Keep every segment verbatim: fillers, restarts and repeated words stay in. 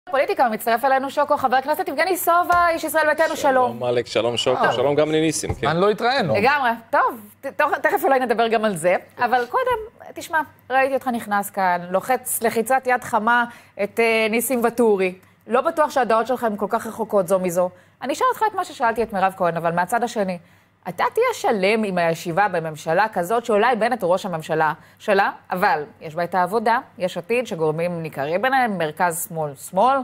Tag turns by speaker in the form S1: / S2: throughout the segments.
S1: פוליטיקה, מצטרף אלינו שוקו, חבר הכנסת יבגני סובה, איש ישראל ביתנו, שלום.
S2: שלום אלכס, שלום שוקו, שלום גם לניסים.
S3: אני לא התראינו.
S1: לגמרי, טוב, תכף אולי נדבר גם על זה, אבל קודם, תשמע, ראיתי אותך נכנס כאן, לוחץ לחיצת יד חמה את ניסים וטורי. לא בטוח שהדעות שלך הן כל כך רחוקות זו מזו. אני אשאל אותך את מה ששאלתי את מירב כהן, אבל מהצד השני, אתה תהיה שלם עם הישיבה בממשלה כזאת שאולי בנט הוא ראש הממשלה שלה, אבל יש בה את העבודה, יש עתיד שגורמים ניכרים ביניהם, מרכז שמאל שמאל,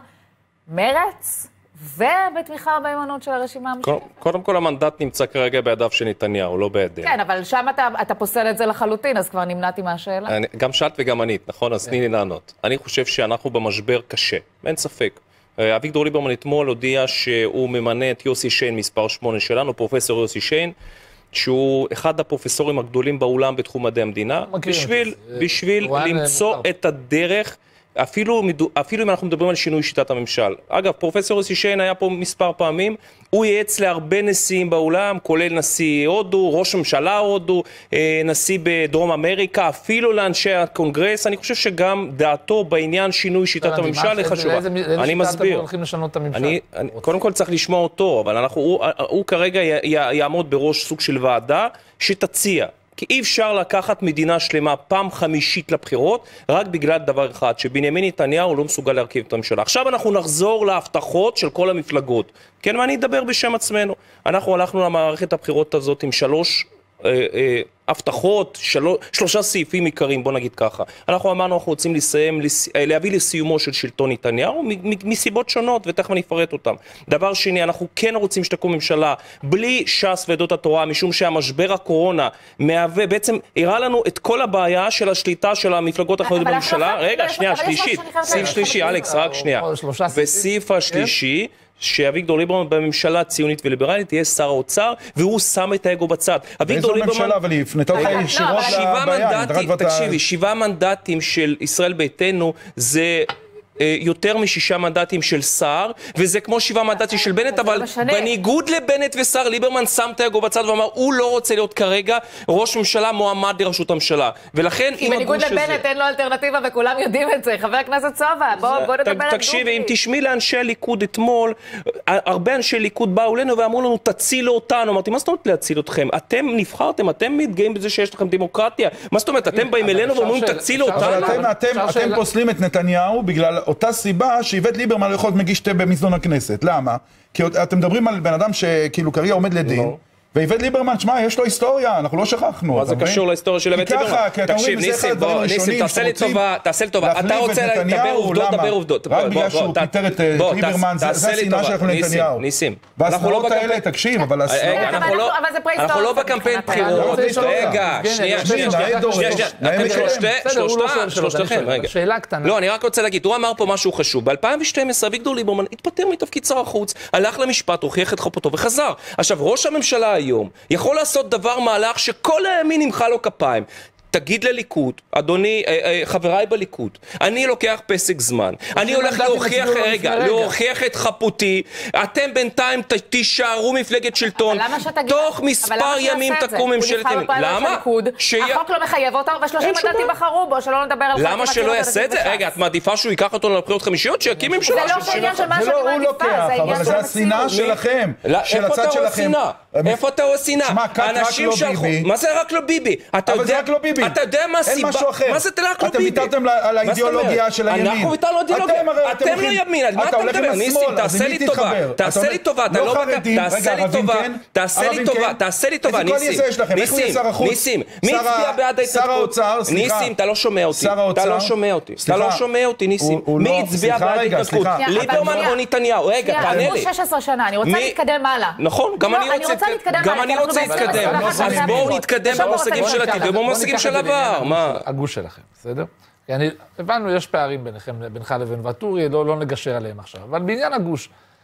S1: מרץ, ובתמיכה בהימנעות של הרשימה המשותפת.
S2: קודם כל המנדט נמצא כרגע בידיו של נתניהו, לא בידינו.
S1: כן, אבל שם אתה, אתה פוסל את זה לחלוטין, אז כבר נמנעתי מהשאלה.
S2: אני, גם שאלת וגם ענית, נכון? אז תני לי לענות. אני חושב שאנחנו במשבר קשה, אין ספק. אביגדור ליברמן אתמול הודיע שהוא ממנה את יוסי שיין, מספר שמונה שלנו, פרופסור יוסי שיין, שהוא אחד הפרופסורים הגדולים בעולם בתחום מדעי המדינה, בשביל, בשביל למצוא את הדרך, אפילו, אפילו אם אנחנו מדברים על שינוי שיטת הממשל. אגב, פרופסור יוסי שיין היה פה מספר פעמים, הוא ייעץ להרבה נשיאים בעולם, כולל נשיא הודו, ראש ממשלה הודו, נשיא בדרום אמריקה, אפילו לאנשי הקונגרס. אני חושב שגם דעתו בעניין שינוי שיטת הממשל היא חשובה. אני מסביר. קודם כל צריך לשמוע אותו, אבל הוא כרגע יעמוד בראש סוג של ועדה שתציע. כי אי אפשר לקחת מדינה שלמה פעם חמישית לבחירות, רק בגלל דבר אחד, שבנימין נתניהו לא מסוגל להרכיב את הממשלה. עכשיו אנחנו נחזור להבטחות של כל המפלגות. כן, ואני אדבר בשם עצמנו. אנחנו הלכנו למערכת הבחירות הזאת עם שלוש אה, אה, הבטחות, שלוש, שלושה סעיפים עיקריים, בוא נגיד ככה. אנחנו אמרנו, אנחנו רוצים לסיים, לס... להביא לסיומו של שלטון נתניהו, מסיבות שונות, ותכף אני אפרט אותם. דבר שני, אנחנו כן רוצים שתקום ממשלה, בלי ש"ס ועדות התורה, משום שהמשבר הקורונה מהווה, בעצם הראה לנו את כל הבעיה של השליטה של המפלגות האחרות בממשלה. רגע, שנייה, שלישית. סעיף שלישי, אלכס, רק שנייה. וסעיף השלישי, שאביגדור ליברמן בממשלה ציונית וליברלית תהיה שר האוצר, והוא שם את האגו בצד.
S4: באיזו ממשלה, אבל היא הפנתה אותך ישירות לבעיה.
S2: תקשיבי, שבעה מנדטים של ישראל ביתנו זה יותר משישה מנדטים של שר, וזה כמו שבעה מנדטים של בנט, אבל בניגוד לבנט ושר, ליברמן שם את האגו בצד ואמר, הוא לא רוצה להיות כרגע ראש ממשלה מועמד לראשות הממשלה. ולכן,
S1: כי בניגוד לבנט אין לו אלטרנטיבה, וכולם יודעים את זה. חבר הכנסת סובה, בוא נדבר על דוגרי.
S2: תקשיבי, אם תשמעי לאנשי הליכוד אתמול, הרבה אנשי ליכוד באו אלינו ואמרו לנו, תצילו אותנו. אמרתי, מה זאת אומרת להציל אתכם? אתם נבחרתם, אתם מתגאים בזה שיש לכם דמוקרטיה. מה זאת אומרת? אתם באים אלינו ואומרים, תצילו אותנו.
S4: אתם פוסלים את נתניהו בגלל אותה סיבה שאיווט ליברמן לא יכול להיות מגיש תה במזנון הכנסת. למה? כי אתם מדברים על בן אדם שכאילו כרגע עומד לדין, ואיווט ליברמן, שמע, יש לו היסטוריה, אנחנו לא שכחנו.
S2: מה זה קשור להיסטוריה של איווט ליברמן?
S4: תקשיב, ניסים,
S2: ניסים, תעשה לי טובה, תעשה לי טובה. אתה רוצה לדבר עובדות, דבר עובדות.
S4: רק בגלל שהוא פיטר את ליברמן, זה השנאה שלנו לנתניהו.
S2: ניסים,
S4: והשנאות האלה, תקשיב, אבל השנאות...
S2: אנחנו לא בקמפיין בחירות. רגע, שנייה, שנייה, שנייה. אתם שלושתכם, רגע.
S3: שאלה קטנה.
S2: לא, אני רק רוצה להגיד, הוא אמר פה משהו חשוב. ב-אלפיים ושתים עשרה אביגדור ליברמן התפטר מתפקיד שר החוץ, הלך למשפט, הוכיח את חפותו וחזר. עכשיו, ראש הממשלה היום יכול לעשות דבר מהלך שכל הימין ימחא לו כפיים. תגיד לליכוד, אדוני, חבריי בליכוד, אני לוקח פסק זמן, אני הולך להוכיח, רגע, להוכיח את חפותי, אתם בינתיים תישארו מפלגת שלטון, תוך מספר ימים תקום ממשלת ימין. למה?
S1: החוק לא מחייב אותו, ושלושים מנדטים בחרו בו, שלא נדבר על...
S2: למה שלא יעשה את זה? רגע, את מעדיפה שהוא ייקח אותו לבחירות חמישיות, שיקים ממשלה?
S1: זה לא עניין של מה שאני מעדיפה, זה עניין של
S4: השנאה שלכם, של הצד שלכם.
S2: איפה אתה רואה שנאה? אנשים שלחו, מה זה רק לא ביבי?
S4: אבל זה רק לא ביבי.
S2: אתה יודע מה הסיבה?
S4: אין משהו אחר.
S2: מה זה רק לא ביבי?
S4: אתם ויתרתם על האידיאולוגיה של הימין.
S2: אנחנו ויתרנו על האידיאולוגיה. אתם לא ימין. מה אתה מדבר? ניסים, תעשה לי טובה. תעשה לי טובה. אתה לא חרדים. תעשה לי טובה. תעשה לי טובה. תעשה לי טובה. ניסים. ניסים. ניסים. מי הצביע בעד ההתנתקות?
S4: שר האוצר, סליחה.
S2: ניסים, אתה לא שומע אותי. אתה לא שומע אותי. אתה לא שומע אותי, ניסים. מי הצביע בעד ההתנתקות? ליברמן או נתניהו? רגע, תענה לי.
S1: שש עשרה שנה, אני רוצה להתקדם הלאה.
S2: נכון, גם אני רוצה להתקדם. אז בואו נתקדם במושגים של עתיד ובמושגים של עבר. מה?
S3: הגוש שלכם, בסדר? אני, הבנו, יש פערים ביניכם, בינך לבין וטורי, לא, לא נגשר עליהם עכשיו. אבל בעניין הגוש,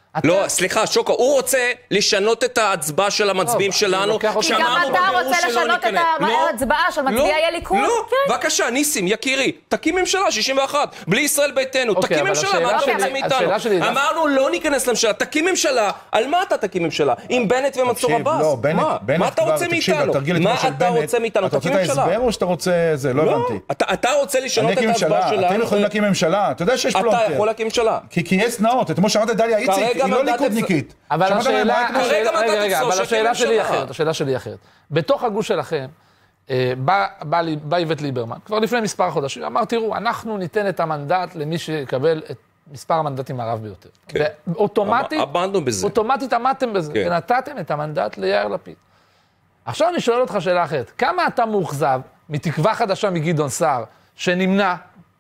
S2: לא, סליחה, שוקו, הוא רוצה לשנות את ההצבעה של המצביעים שלנו.
S1: כי גם אתה רוצה לשנות את ההצבעה של מצביעי הליכוד.
S2: לא, בבקשה, ניסים, יקירי, תקים ממשלה, שישים ואחת, בלי ישראל ביתנו, תקים ממשלה, מה אתה רוצה מאיתנו? אמרנו, לא ניכנס לממשלה, תקים ממשלה, על מה אתה תקים ממשלה? עם בנט ומנסור עבאס? מה אתה רוצה מאיתנו? מה אתה רוצה מאיתנו?
S4: אתה רוצה את ההסבר או שאתה רוצה זה? לא הבנתי.
S2: אתה רוצה לשנות את ההצבעה שלנו?
S4: אתם יכולים להקים ממשלה, אתה יודע שיש פלונטר.
S2: אתה יכול להקים ממשלה.
S4: כי יש נאות, אתמול שמעת דליה איציק, היא לא ליכודניקית.
S3: אבל השאלה, רגע, רגע, אבל השאלה שלי היא אחרת, השאלה שלי היא אחרת. בתוך הגוש שלכם, בא איווט ליברמן, כבר לפני מספר חודשים, אמר, תראו, אנחנו ניתן את המנדט למי שיקבל את מספר המנדטים הרב ביותר. ואוטומטית, אוטומטית עמדתם בזה, ונתתם את המנדט ליאיר לפיד. עכשיו אני שואל אותך שאלה אחרת, כמה אתה מאוכזב מתקווה חדשה מגדעון סער, שנמנע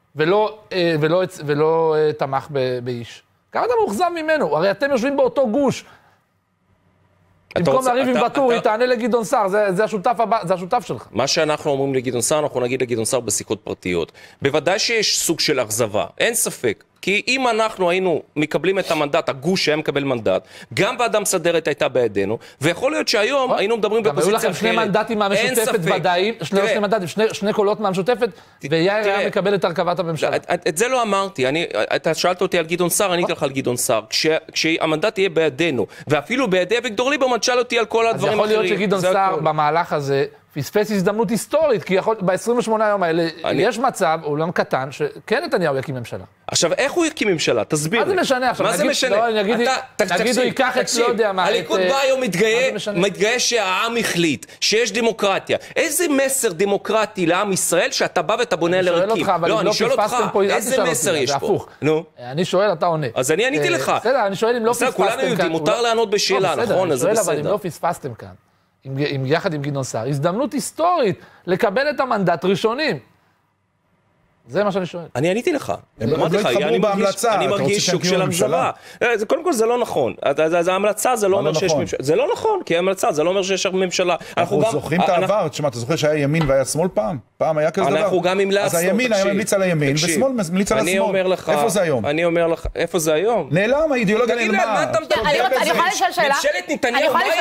S3: ולא תמך באיש? כמה אתה מאוכזב ממנו? הרי אתם יושבים באותו גוש. במקום לריב עם ואטורי, תענה לגדעון סער, זה השותף שלך.
S2: מה שאנחנו אומרים לגדעון סער, אנחנו נגיד לגדעון סער בשיחות פרטיות. בוודאי שיש סוג של אכזבה, אין ספק. כי אם אנחנו היינו מקבלים את המנדט, הגוש שהיה מקבל מנדט, גם ועדה מסדרת הייתה בידינו, ויכול להיות שהיום היינו מדברים בפוזיציה אחרת.
S3: גם היו לכם שני מנדטים מהמשותפת ודאיים, שני מנדטים, שני קולות מהמשותפת, ויאיר היה מקבל את הרכבת הממשלה.
S2: את זה לא אמרתי, אתה שאלת אותי על גדעון סער, אני אתן לך על גדעון סער. כשהמנדט יהיה בידינו, ואפילו בידי אביגדור ליברמן, שאל אותי על כל הדברים
S3: אחרים. אז יכול להיות שגדעון סער במהלך הזה פספס הזדמנות היסטורית, כי ב-עשרים ושמונה יום האלה יש מצב, אולם קטן, שכן נתניהו יקים ממשלה.
S2: עכשיו, איך הוא יקים ממשלה? תסביר לי.
S3: מה זה משנה עכשיו?
S2: מה זה משנה?
S3: נגיד הוא ייקח את לא יודע מה.
S2: הליכוד בא היום מתגאה שהעם החליט, שיש דמוקרטיה. איזה מסר דמוקרטי לעם ישראל שאתה בא ואתה בונה לערכי?
S3: לא, אני שואל אותך, איזה מסר יש פה? אני שואל, אתה עונה.
S2: אז אני עניתי לך.
S3: בסדר, אני שואל אם לא פספסתם כאן.
S2: כולנו יודעים, מותר לענות בשאלה, נכון? אז זה בסדר.
S3: אבל אם לא פספסתם כאן, עם, יחד עם גדעון סער, הזדמנות היסטורית לקבל את המנדט ראשונים. זה מה שאני שואל.
S2: אני עניתי לך.
S4: הם לא התחברו בהמלצה.
S2: אני מרגיש שוק של הממשלה. קודם כל זה לא נכון. ההמלצה זה לא אומר שיש ממשלה. זה לא נכון, כי ההמלצה זה לא אומר שיש ממשלה.
S4: אנחנו זוכרים את העבר. תשמע, אתה זוכר שהיה ימין והיה שמאל פעם? פעם היה כזה דבר.
S2: אנחנו גם עם לעשות.
S4: אז הימין היה ממליץ על הימין, ושמאל ממליץ על השמאל. איפה זה היום?
S2: אני אומר לך, איפה זה היום?
S4: נעלם, האידיאולוגיה נעלמה.
S1: אני יכולה לשאול שאלה?
S2: ממשלת נתניהו, מה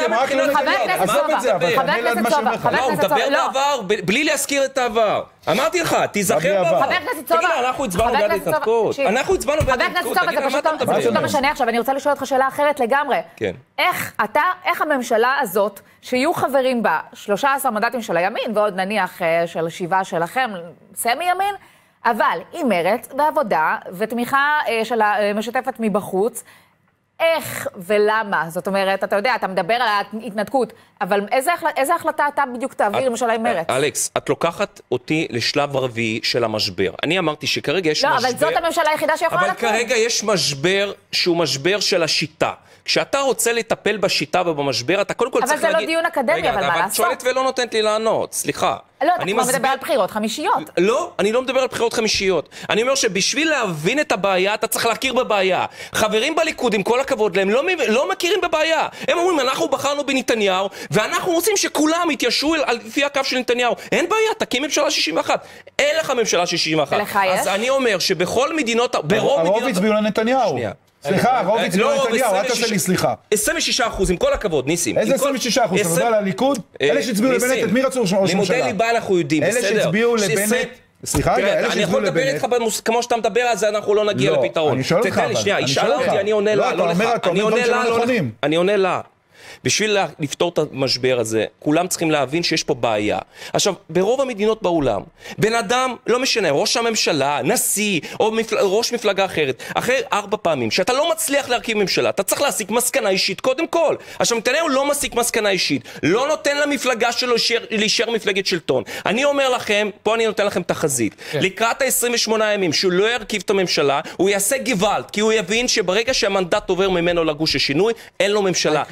S2: הוא מדבר לעבר, בלי להזכיר את העבר. אמרתי לך, תיזכר בעבר.
S1: חבר הכנסת סובה.
S2: תגיד, אנחנו הצבענו בעד התנתקות. אנחנו הצבענו בעד התנתקות.
S1: חבר הכנסת סובה, זה פשוט לא משנה עכשיו. אני רוצה לשאול אותך שאלה אחרת לגמרי.
S2: כן.
S1: איך אתה, איך הממשלה הזאת, שיהיו חברים בה שלושה עשר מנדטים של הימין, ועוד נניח של שבעה שלכם, סמי ימין, אבל עם מרץ בעבודה ותמיכה של המשותפת מבחוץ, איך ולמה? זאת אומרת, אתה יודע, אתה מדבר על ההתנתקות, אבל איזה, איזה החלטה אתה בדיוק תעביר למשל עם מרץ?
S2: אלכס, את לוקחת אותי לשלב הרביעי של המשבר. אני אמרתי שכרגע יש
S1: לא,
S2: משבר...
S1: לא, אבל זאת הממשלה היחידה שיכולה
S2: אבל
S1: לקום.
S2: כרגע יש משבר שהוא משבר של השיטה. כשאתה רוצה לטפל בשיטה ובמשבר, אתה קודם כל צריך להגיד...
S1: אבל זה לא דיון אקדמי,
S2: רגע,
S1: אבל מה
S2: אבל
S1: לעשות?
S2: שואלת ולא נותנת לי לענות, סליחה.
S1: לא, אתה כבר מדבר על בחירות חמישיות.
S2: לא, אני לא מדבר על בחירות חמישיות. אני אומר שבשביל להבין את הבעיה, אתה צריך להכיר בבעיה. חברים בליכוד, עם כל הכבוד להם, לא, לא מכירים בבעיה. הם אומרים, אנחנו בחרנו בנתניהו, ואנחנו רוצים שכולם יתיישרו על לפי הקו של נתניהו. אין בעיה, תקים ממשלה שישים ואחת. אין לך ממשלה שישים ואחת.
S1: ולך יש?
S2: אז אני אומר שבכל מדינות...
S4: הרוב הצביעו לנתניהו. סליחה, הרוב הצביעו לנתניהו, אל תעשה לי סליחה.
S2: עשרים ושישה אחוז, עם כל הכבוד, ניסים.
S4: איזה עשרים ושישה אחוז? אתה מדבר על הליכוד? אלה שהצביעו לבנט, את מי רצו ראש ממשלה?
S2: לימודי ליבה אנחנו יודעים, בסדר.
S4: אלה שהצביעו לבנט... סליחה, רגע, אלה
S2: אני יכול לדבר איתך כמו שאתה מדבר, אז אנחנו לא נגיע לפתרון.
S4: אני שואל אותך, אבל.
S2: שנייה, היא שאלה אותי, אני עונה לה, לא לך. אני עונה לה, לא לך. אני עונה לה. בשביל לפתור את המשבר הזה, כולם צריכים להבין שיש פה בעיה. עכשיו, ברוב המדינות בעולם, בן אדם, לא משנה, ראש הממשלה, נשיא, או מפל... ראש מפלגה אחרת, אחרי ארבע פעמים, שאתה לא מצליח להרכיב ממשלה, אתה צריך להסיק מסקנה אישית קודם כל. עכשיו, נתניהו לא מסיק מסקנה אישית, לא נותן למפלגה שלו להישאר מפלגת שלטון. אני אומר לכם, פה אני נותן לכם תחזית. כן. לקראת ה-עשרים ושמונה ימים, שהוא לא ירכיב את הממשלה, הוא יעשה גוואלד, כי הוא יבין שברגע שהמנדט עובר ממנו לגוש השינוי, אין לו ממשלה. זה כל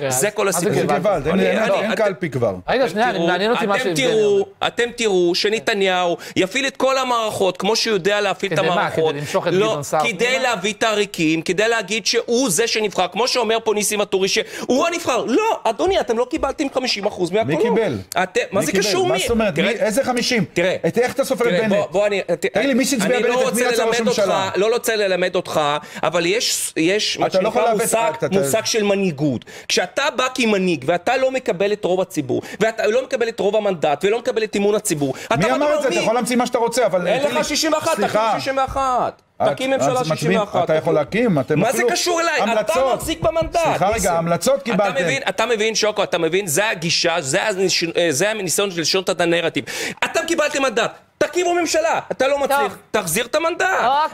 S2: כל הסיפור.
S4: זה גוואלד, אין קלפי כבר.
S3: רגע, שנייה, מעניין אותי מה שיבגני אומר.
S2: אתם תראו שנתניהו יפעיל את כל המערכות, כמו שהוא יודע להפעיל את המערכות.
S3: כדי למשוך את גדעון סער?
S2: כדי להביא תאריכים, כדי להגיד שהוא זה שנבחר, כמו שאומר פה ניסים ואטורי, שהוא הנבחר. לא, אדוני, אתם לא קיבלתם חמישים אחוז מהקולות.
S4: מי קיבל?
S2: מה זה קשור?
S4: מה זאת אומרת? איזה חמישים?
S2: תראה.
S4: איך אתה סופר את בנט? תגיד לי, מי שהצביע בנט את מי יצא ראש הממשלה?
S2: לא רוצה ללמד אותך, אבל יש מה שנקרא מושג של מנהיגות. כשאתה בא כמנהיג, ואתה לא מקבל את רוב הציבור, ואתה לא מקבל את רוב המנדט, ולא מקבל את אמון הציבור.
S4: מי אמר את זה? אתה יכול להמציא מה שאתה רוצה, אבל...
S2: אין לך שישים ואחת, תקים שישים ואחת. תקים ממשלה שישים ואחת.
S4: אתה יכול להקים, אתם
S2: מה זה קשור אליי? אתה מחזיק במנדט.
S4: סליחה רגע, המלצות קיבלתם.
S2: אתה מבין, שוקו, אתה מבין, זה הגישה, זה הניסיון של לשנות את הנרטיב. אתם קיבלתם מנדט. תקימו ממשלה, אתה לא מצליח, תחזיר את המנדט.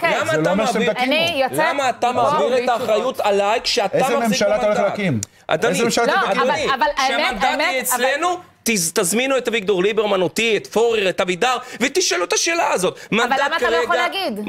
S2: למה אתה מעביר את האחריות עליי כשאתה מחזיק במנדט?
S4: איזה ממשלה אתה הולך להקים?
S2: אדוני, שהמנדט יהיה אצלנו, תזמינו את אביגדור ליברמן, אותי, את פורר, את אבידר, ותשאלו את השאלה הזאת.
S1: אבל למה אתה לא יכול להגיד?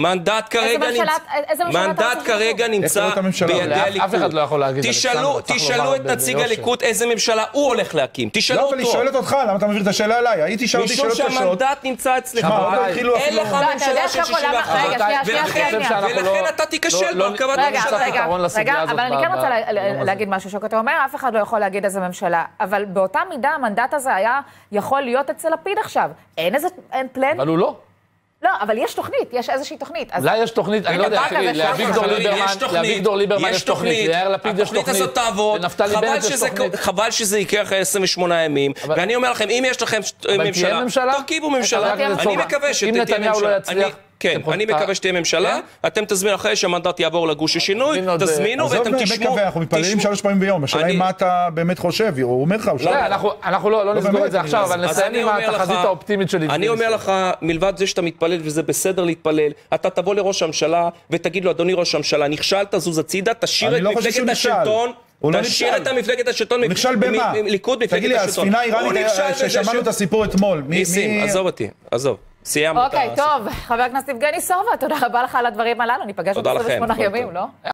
S2: מנדט כרגע נמצא בידי הליכוד.
S3: אף אחד לא יכול להגיד.
S2: תשאלו את נציג הליכוד איזה ממשלה הוא הולך להקים. תשאלו אותו.
S4: לא, אבל היא שואלת אותך, למה אתה מעביר את השאלה אליי? הייתי שאלתי שאלות קשות.
S2: משום שהמנדט נמצא אצלך. אין לך ממשלה של שישים ואחת. ולכן אתה תיכשל בהרכבת הממשלה.
S1: רגע, אבל אני כן רוצה להגיד משהו, שאתה אומר, אף אחד לא יכול להגיד איזה ממשלה. אבל באותה מידה המנדט הזה היה יכול להיות אצל לפיד עכשיו. אין איזה, אין פלן?
S3: אבל הוא לא.
S1: לא, אבל יש תוכנית, יש איזושהי תוכנית.
S3: אולי יש תוכנית, אני לא יודע, לאביגדור ליברמן יש תוכנית, ליאיר לפיד יש תוכנית,
S2: התוכנית הזאת תעבוד, חבל שזה יקרה אחרי עשרים ושמונה ימים, ואני אומר לכם, אם יש לכם ממשלה, תרכיבו ממשלה, אני מקווה שתהיה ממשלה. כן, אני מקווה שתהיה ממשלה, אתם תזמינו אחרי שהמנדט יעבור לגוש השינוי, תזמינו ואתם תשמעו.
S4: אנחנו מתפללים שלוש פעמים ביום, השאלה היא מה אתה באמת חושב, הוא אומר לך, הוא שואל.
S3: אנחנו לא נסגור את זה עכשיו, אבל נסיים עם התחזית האופטימית שלי.
S2: אני אומר לך, מלבד זה שאתה מתפלל וזה בסדר להתפלל, אתה תבוא לראש הממשלה ותגיד לו, אדוני ראש הממשלה, נכשלת, זוז הצידה, תשאיר את מפלגת השלטון, תשאיר את המפלגת השלטון,
S4: נכשל במה? תגיד לי, הספינה האיראנית ששמענו את הסיפור אתמול,
S2: ניסים, עזוב אותי, עזוב.
S1: אוקיי, טוב, חבר הכנסת יבגני סובה, תודה רבה לך על הדברים הללו, ניפגש עוד עשרים ושמונה ימים, לא?